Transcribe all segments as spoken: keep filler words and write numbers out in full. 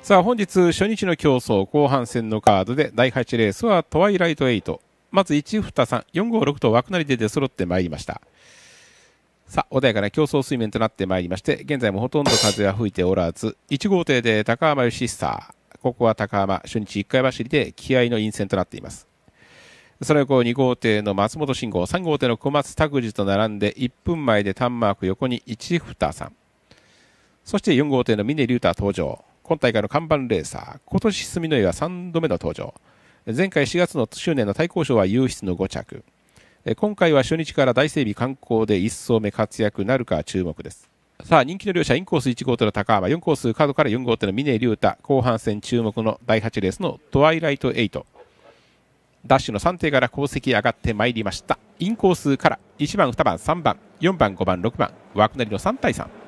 さあ本日初日の競争後半戦のカードでだいはちレースはトワイライトエイト、まずいち、に、さん、よん、ご、ろくと枠なりで出揃ってまいりました。さあ穏やかな競争水面となってまいりまして、現在もほとんど風は吹いておらず、いち号艇で高浜義久、ここは高浜初日いっかい走りで気合の陰線となっています。その横に号艇の松本慎吾、さん号艇の小松拓司と並んでいっぷんまえでターンマーク横にいち、に、さん、そしてよん号艇の峰竜太登場。今大会の看板レーサー、今年住之江はさんどめの登場。前回しがつの周年の対抗賞は優出のご着。今回は初日から大整備観光でいっ走目活躍なるか注目です。さあ人気の両者、インコースいち号艇の高浜、よんコース角からよん号艇の峰竜太、後半戦注目のだいはちレースのトワイライトエイト。ダッシュのさん艇から功績上がってまいりました。インコースからいちばん、にばん、さんばん、よんばん、ごばん、ろくばん、枠なりのさん対さん。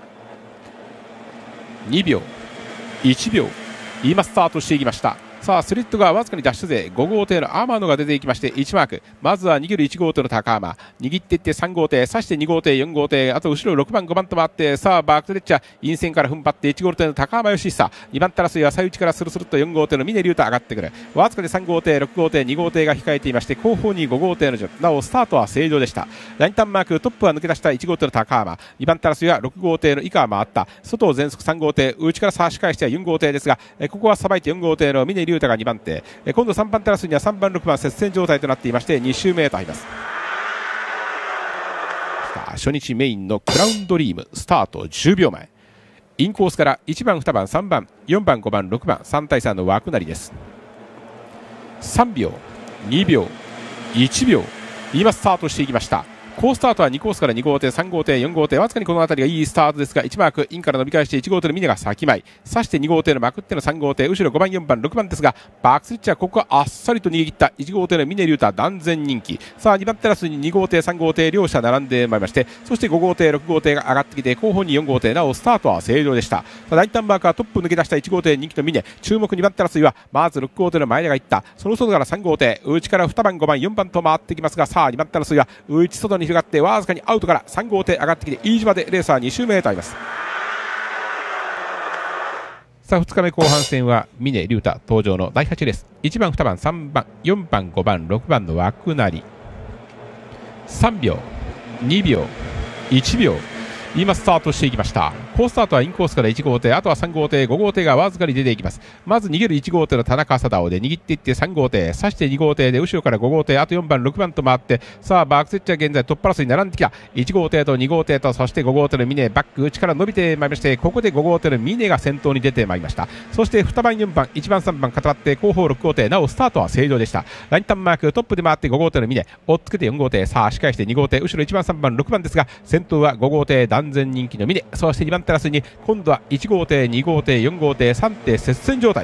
にびょう、いちびょう、今スタートしていきました。さあスリットがわずかにダッシュ勢、ご号艇の天野が出ていきましていちマーク、まずは逃げるいち号艇の高浜、握っていってさん号艇、さしてに号艇、よん号艇、あと後ろろくばん、ごばんと回って、さあバークトレッチャー陰線から踏ん張っていち号艇の高浜義久、にばん手争いは最内からスルスルっとよん号艇の峰竜太上がってくる。わずかにさん号艇、ろく号艇、に号艇が控えていまして、後方にご号艇の順、なおスタートは正常でした。ラインターンマーク、トップは抜け出したいち号艇の高浜、にばん手争いはろく号艇の以下は回った。外を全速さん号艇、内から差し返してはよん号艇ですが、ここはさばいてよん号艇の峰竜太がにばん手、今度さんばん手争いにはさんばん、ろくばん接戦状態となっていまして、に周目へと入ります。初日メインのクラウンドリームスタートじゅうびょうまえ、インコースからいちばん、にばん、さんばん、よんばん、ごばん、ろくばん、さん対さんの枠なりです。さんびょう、にびょう、いちびょう、今スタートしていきました。好スタートはにコースからに号艇、さん号艇、よん号艇、わずかにこの辺りがいいスタートですが、いちマークインから伸び返していち号艇の峰が先前、さしてに号艇のまくってのさん号艇、後ろごばん、よんばん、ろくばんですが、バックスイッチはここはあっさりと逃げ切ったいち号艇の峰竜太、断然人気。さあにばんテラスにに号艇、さん号艇両者並んでまいりまして、そしてご号艇、ろく号艇が上がってきて、後方によん号艇、なおスタートは正常でした。ラインターンマークはトップ抜け出したいち号艇人気の峰、注目にばんテラスはまずろく号艇の前田がいった、その外からさん号艇、内からにばん、ごばん、よんばんと回ってきますが、さあにばんテラスは内外に広がってわずかにアウトからさん号艇上がってきて飯島でレーサーに周目へとあります。さあふつかめ後半戦は峰竜太登場のだいはちレース、いちばん、にばん、さんばん、よんばん、ごばん、ろくばんの枠なり、さんびょう、にびょう、いちびょう、今スタートしていきました。好スタートはインコースからいち号艇、あとはさん号艇、ご号艇がわずかに出ていきます。まず逃げるいち号艇の田中貞夫で握っていってさん号艇、さしてに号艇で後ろからご号艇、あとよんばん、ろくばんと回って、さあバークセッチは現在トップ争いに並んできたいち号艇とに号艇と、そしてご号艇の峰、バック内から伸びてまいりまして、ここでご号艇の峰が先頭に出てまいりました。そしてにばん、よんばん、いちばん、さんばん固まって後方ろく号艇、なおスタートは正常でした。ラインターンマークトップで回ってご号艇の峰、追っつけてよん号艇、さあ仕返してに号艇、後ろいちばん、さんばん、ろくばんですが、先頭はご号艇断然人気の峰、そしてにばんテラスに今度はいち号艇、に号艇、よん号艇、さん艇接戦状態。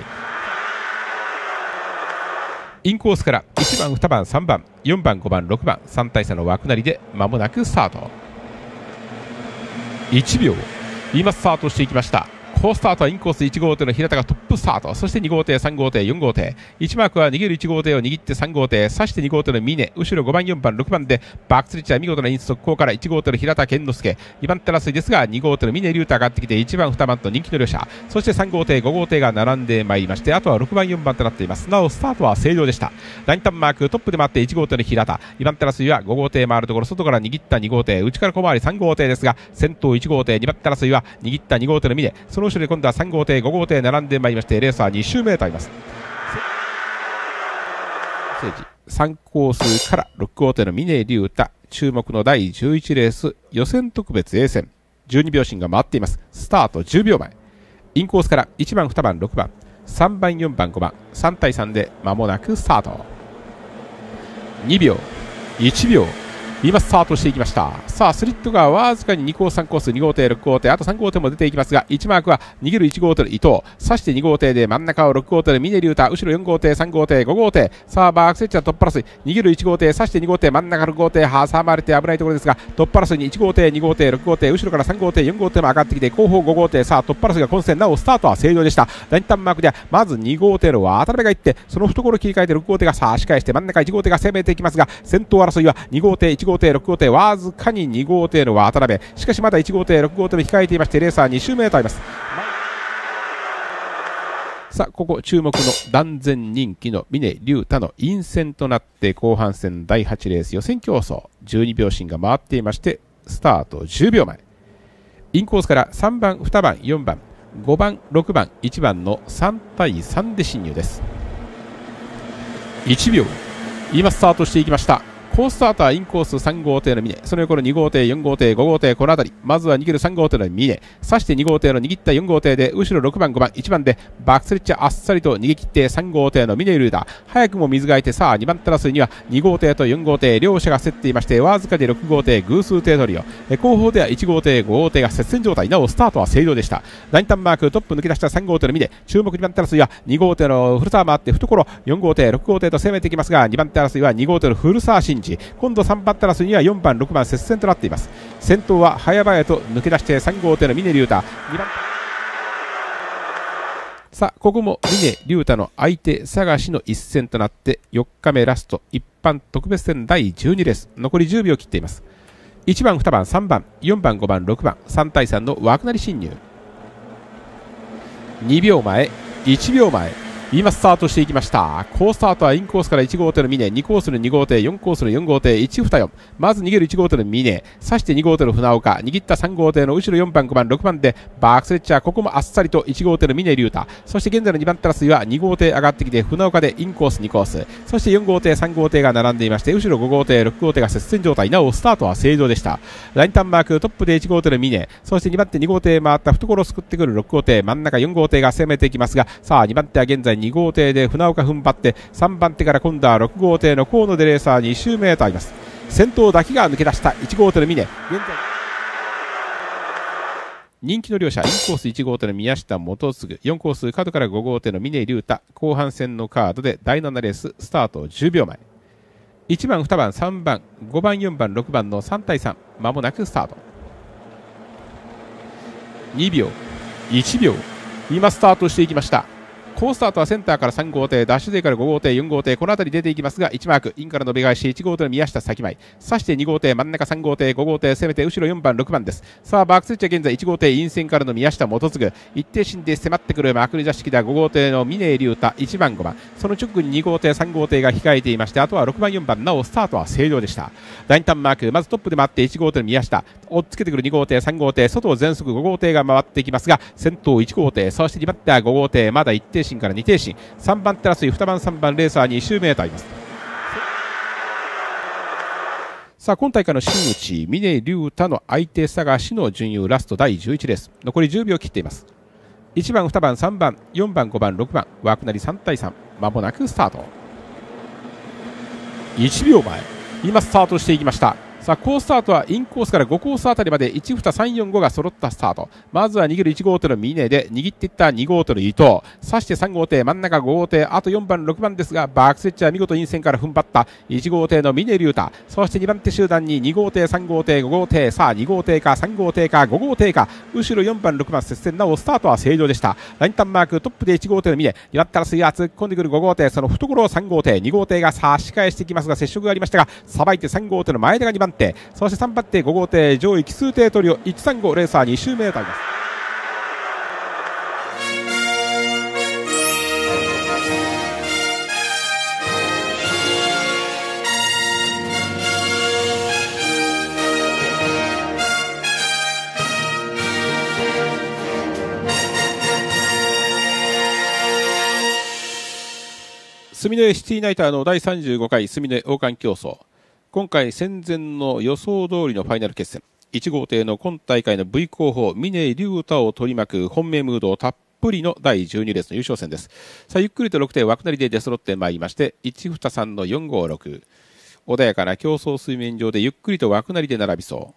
インコースからいちばん、にばん、さんばん、よんばん、ごばん、ろくばん、さん対さんの枠なりで間もなくスタート。いちびょう、今スタートしていきました。好スタートはインコースいち号艇の平田がトップスタート、そしてに号艇、さん号艇、よん号艇、いちマークは逃げるいち号艇を握ってさん号艇、さしてに号艇の峰、後ろごばん、よんばん、ろくばんでバックスリッチは見事なイン速攻からいち号艇の平田健之介、にばん手争いですがに号艇の峰竜太上がってきていちばん、にばんと人気の両者、そしてさん号艇、ご号艇が並んでまいりまして、あとはろくばん、よんばんとなっています。なおスタートは正常でした。ラインターンマークトップで回っていち号艇の平田、にばん手争いはご号艇回るところ、外から握ったに号艇、内から小回りさん号艇ですが、先頭いち号艇、にばん手争いは握ったに号艇の峰、その後ろで今度はさん号艇、ご号艇並んでまいりまして、レーサーに周目へとあります。さんコースからろく号艇の峰竜太、注目のだいじゅういちレース予選特別 A 戦、じゅうにびょう針が回っています。スタートじゅうびょうまえ、インコースからいちばん、にばん、ろくばん、さんばん、よんばん、ごばん、さん対さんで間もなくスタート。にびょう、いちびょう、今スタートしていきました。さあスリットがわずかににコース、さんコース、に号艇、ろく号艇、あとさん号艇も出ていきますが、いちマークは逃げるいち号艇の伊藤、さしてに号艇で真ん中をろく号艇の峰竜太、後ろよん号艇、さん号艇、ご号艇、さあバークセッチはトップ争い、逃げるいち号艇、さしてに号艇、真ん中ろく号艇、挟まれて危ないところですが、トップ争いにいち号艇、に号艇、ろく号艇、後ろからさん号艇、よん号艇も上がってきて、後方ご号艇、さあトップ争いが混戦、なおスタートは正常でした。ラインターンマークではまずに号艇の渡辺が行って、その懐を切り替えてろく号艇が差し返して、真ん中いち号艇が攻めていきますが、先頭争いはに号艇、いち号艇、ろく号艇、わずかにに号艇の渡辺、しかしまだいち号艇、ろく号艇も控えていまして、レーサーに周目へとあります。 さあ、ここ注目の断然人気の峰竜太の陰線となって後半戦だいはちレース予選競争じゅうにびょう針が回っていまして、スタートじゅうびょうまえ。インコースからさんばん、にばん、よんばん、ごばん、ろくばん、いちばんのさん対さんで進入です。いちびょう今スタートしていきました。コーススターターインコースさん号艇の峰、その横のに号艇、よん号艇、ご号艇、この辺り、まずは逃げるさん号艇の峰、刺してに号艇の握ったよん号艇で、後ろろくばん、ごばん、いちばんでバックスレッチャーあっさりと逃げ切ってさん号艇の峰ルーダー、早くも水が空いて、さあにばん手争いにはに号艇とよん号艇、両者が競っていまして、わずかでろく号艇、偶数艇トリオ、後方ではいち号艇、ご号艇が接戦状態、なおスタートは正常でした。ラインタンマーク、トップ抜け出したさん号艇の峰、注目にばん手争いはに号艇の古澤回って懐、よん号艇、ろく号艇と攻めていきますが、にばん手争いはに号艇の古澤真司、今度さんばん手争いにはよんばん、ろくばん接戦となっています。先頭は早々と抜け出してさん号艇の峰竜太、にばんさあここも峰竜太の相手探しの一戦となってよっかめラスト一般特別戦だいじゅうにレース、残りじゅうびょう切っています。いちばん、にばん、さんばん、よんばん、ごばん、ろくばん、さん対さんの枠なり侵入。にびょうまえ、いちびょうまえ、今スタートしていきました。コースタートはインコースからいち号艇の峰、にコースのに号艇、よんコースのよん号艇、いち、に、よん。まず逃げるいち号艇の峰、刺してに号艇の船岡、握ったさん号艇の後ろよんばん、ごばん、ろくばんでバークスレッチャー、ここもあっさりといち号艇の峰竜太、そして現在のにばん手争いはに号艇上がってきて船岡でインコースにコース、そしてよん号艇、さん号艇が並んでいまして、後ろご号艇、ろく号艇が接戦状態、なおスタートは正常でした。ラインタンマークトップでいち号艇の峰、そしてにばん手に号艇回った懐をすくってくるろく号艇、真ん中よん号艇が攻めていきますが、さあにばん手は現在に号艇で船岡踏ん張って、さんばん手から今度はろく号艇の河野でレーサーに周目とあります。先頭だけが抜け出したいち号艇の峰、現在人気の両者インコースいち号艇の宮下元次、よんコース角からご号艇の峰竜太、後半戦のカードでだいななレーススタートじゅうびょうまえ。いちばん、にばん、さんばん、ごばん、よんばん、ろくばんのさん対さん、まもなくスタート。にびょう、いちびょう、今スタートしていきました。コースタートはセンターからさん号艇、ダッシュ勢からご号艇、よん号艇、この辺り出ていきますが、いちマーク、インからのべ返し、いち号艇の宮下先前、刺してに号艇、真ん中さん号艇、ご号艇、攻めて後ろよんばん、ろくばんです。さあ、バックスレッチは現在いち号艇、陰線からの宮下元次、一定心で迫ってくるまくり座敷だご号艇の峰竜太、いちばん、ごばん、その直後にに号艇、さん号艇が控えていまして、あとはろくばん、よんばん、なおスタートは正常でした。ラインタンマーク、まずトップで回っていち号艇の宮下、追っつけてくるに号艇、さん号艇、外を全速ご号艇が回っていきますが、先頭いち号艇、そしてにばん手はご号艇、まだ一定心からに定心、さんばん手争いにばんさんばんレーサーに周目とあります。さあ今大会の真打ち峰竜太の相手探しの準優ラストだいじゅういちレース、残りじゅうびょう切っています。いちばん、にばん、さんばん、よんばん、ごばん、ろくばん、枠なりさん対さん、まもなくスタート。いちびょうまえ、今スタートしていきました。さあコースタートはインコースからごコースあたりまでいち、に、さん、よん、ごが揃ったスタート。まずは逃げるいち号艇の峰で握っていったに号艇の伊藤、刺してさん号艇、真ん中ご号艇、あとよんばん、ろくばんですが、バックスレッチは見事陰線から踏ん張ったいち号艇の峰竜太、そしてにばん手集団にに号艇、さん号艇、ご号艇、さあに号艇かさん号艇かご号艇か、後ろよんばん、ろくばん接戦、なおスタートは正常でした。ラインタンマークトップでいち号艇の峰、にばん手争いは突っ込んでくるご号艇、その懐をさん号艇、に号艇が差し返してきますが接触がありましたが、さばいてさん号艇の前田がにばん手、そしてさんばん手ご号艇上位奇数艇トリオいちさんごレーサーに周目とあります。住之江シティナイターのだいさんじゅうごかい住之江王冠競争、今回戦前の予想通りのファイナル決戦、いち号艇の今大会の V 候補峰竜太を取り巻く本命ムードたっぷりのだいじゅうにレースの優勝戦です。さあゆっくりとろく艇枠なりで出揃ってまいりまして、いち、に、さんのよん、ご、ろく、穏やかな競争水面上でゆっくりと枠なりで並びそう。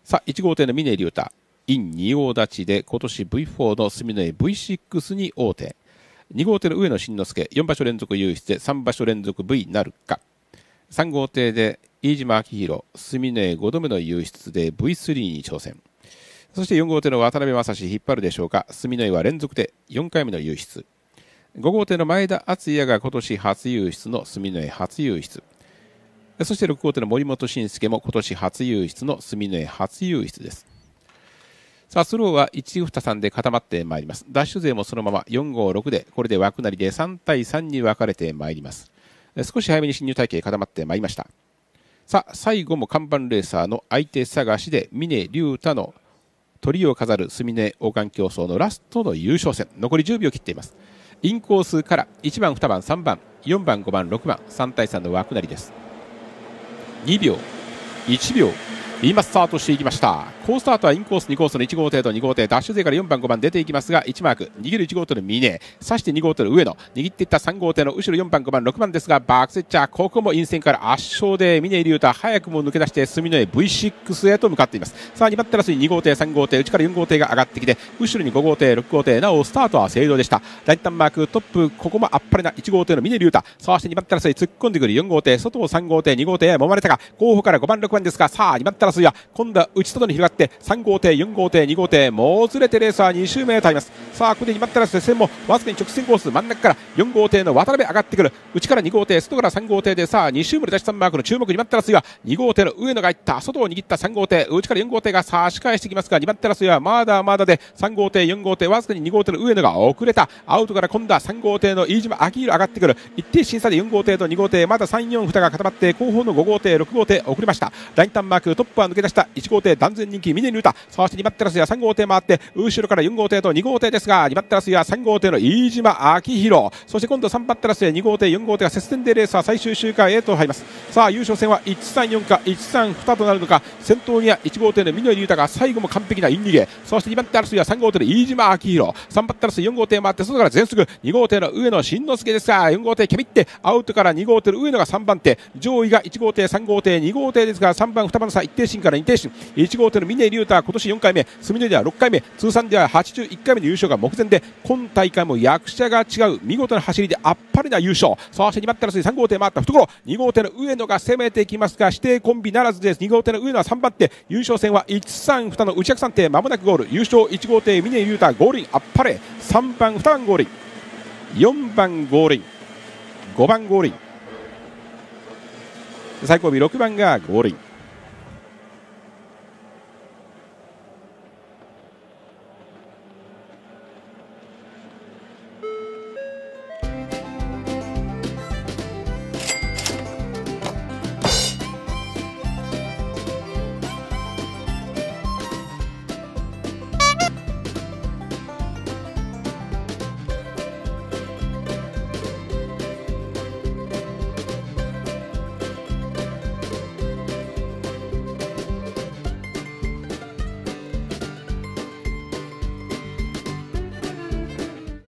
さあいち号艇の峰竜太、インに王立ちで今年 ブイフォー の住之江 ブイシックス に王手、に号艇の上野慎之介、よん場所連続優出でさん場所連続 V なるか、さん号艇で飯島明宏、住之江ごどめの優出で ブイスリー に挑戦、そしてよん号艇の渡辺正史引っ張るでしょうか、住之江は連続でよんかいめの優出、ご号艇の前田敦也が今年初優出の住之江初優出、そしてろく号艇の森本慎介も今年初優出の住之江初優出です。 さあスローはいち、に、さんで固まってまいります。ダッシュ勢もそのままよん、ご、ろくでこれで枠なりでさん対さんに分かれてまいります。少し早めに進入体系固まってまいりました。さあ最後も看板レーサーの相手探しで峰竜太の鳥を飾る住根王冠競争のラストの優勝戦、残りじゅうびょう切っています。インコースからいちばん、にばん、さんばん、よんばん、ごばん、ろくばん、さん対さんの枠なりです。にびょう、いちびょう、今スタートしていきました。好スタートはインコースにコースのいち号艇とに号艇、ダッシュ勢からよんばん、ごばん出ていきますが、いちマーク握るいち号艇の峰、刺してに号艇の上野、握っていったさん号艇の後ろよんばん、ごばん、ろくばんですが、バックセッチャー、ここも陰線から圧勝で峰竜太早くも抜け出して住根 ブイシックス へと向かっています。さあにばんテラスにに号艇、さん号艇、内からよん号艇が上がってきて、後ろにご号艇、ろく号艇、なおスタートは正常でした。大胆マークトップ、ここもあっぱれないち号艇の峰竜太、さあしてにばんテラスに突っ込んでくるよん号艇、外をさん号艇、に号艇へ揉まれたが、後方からごばん、ろくばんですが、さあにばんテラスは今度は内外に広がってさん号艇、よん号艇、に号艇、もうずれてレーサーに周目へとあります。さあここでにばんテラスで線もわずかに直線コース、真ん中からよん号艇の渡辺上がってくる、内からに号艇、外からさん号艇で、さあに周目で出しさんマークの注目にばんテラスはに号艇の上野がいった、外を握ったさん号艇、内からよん号艇が差し返してきますが、にばんテラスはまだまだでさん号艇、よん号艇、わずかにに号艇の上野が遅れた。アウトから今度はさん号艇の飯島明宏上がってくる、一定審査でよん号艇とに号艇、まださん、よん、にが固まって後方のご号艇、ろく号艇遅れました。ラインターンマークトップは抜け出したいち号艇、断然人気峰竜太、そしてにばんテラスやさん号艇回って後ろからよん号艇とに号艇ですが、にばんテラスやさん号艇の飯島明宏、そして今度さんばんテラスやに号艇、よん号艇が接戦でレーサー最終周回へと入ります。さあ優勝戦はいちさんよんかいちさんにとなるのか、先頭にはいち号艇の峰竜太が最後も完璧なイン逃げ、そしてにばんテラスやさん号艇の飯島明宏、さんばんテラスよん号艇回って外から全速、に号艇の上野慎之介ですが、よん号艇キャビってアウトからに号艇の上野がさんばん手、上位がいち号艇、さん号艇、に号艇ですが、さんばん、にばんの差一定進からに定進、いち号艇の峰竜太は今年よんかいめ、住根ではろっかいめ、通算でははちじゅういっかいめの優勝が目前で、今大会も役者が違う見事な走りであっぱれな優勝。そしてにばんテラスにさん号艇回った懐、に号艇の上野が攻めてきますが、指定コンビならずです。に号艇の上野はさんばん手、優勝戦はいちさんにの内役さん艇、まもなくゴール、優勝いち号艇峰竜太ゴールインあっぱれ、さんばん、にばんゴールイン、よんばんゴールイン、ごばんゴールイン、最後尾ろくばんがゴールイン。